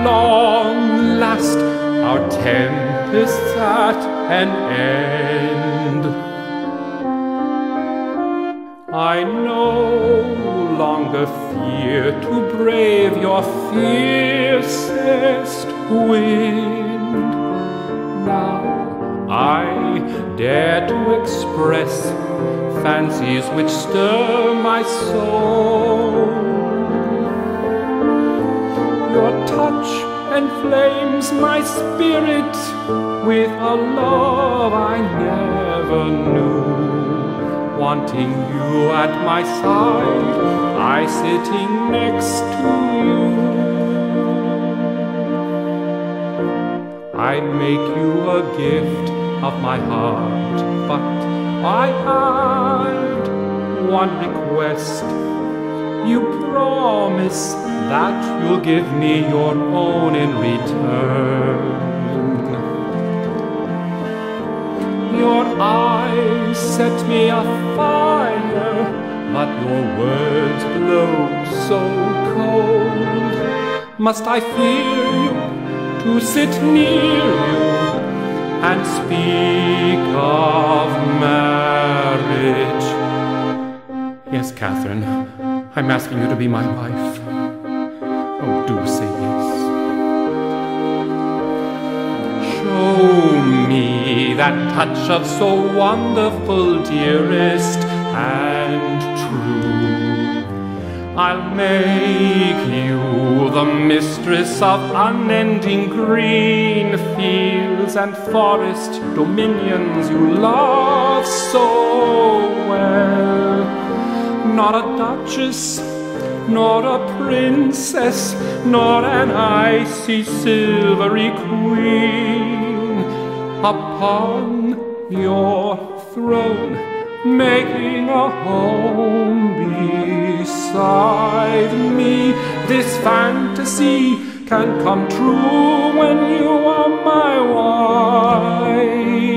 long last our tempests at an end. I no longer fear to brave your fiercest wind. Now I dare to express fancies which stir my soul. Your touch enflames my spirit with a love I never knew. Wanting you at my side, I sitting next to you. I make you a gift of my heart, but I had one request. You promise that you'll give me your own in return. Your eyes set me afire, but your words blow so cold. Must I fear you to sit near you and speak of marriage? Yes, Catherine, I'm asking you to be my wife. Oh, do say yes. Show me that touch of so wonderful, dearest, and true. I'll make you the mistress of unending green fields and forest dominions you love so well. Not a duchess, nor a princess, nor an icy silvery queen. Upon your throne, making a home beside me. This fantasy can come true when you are my wife.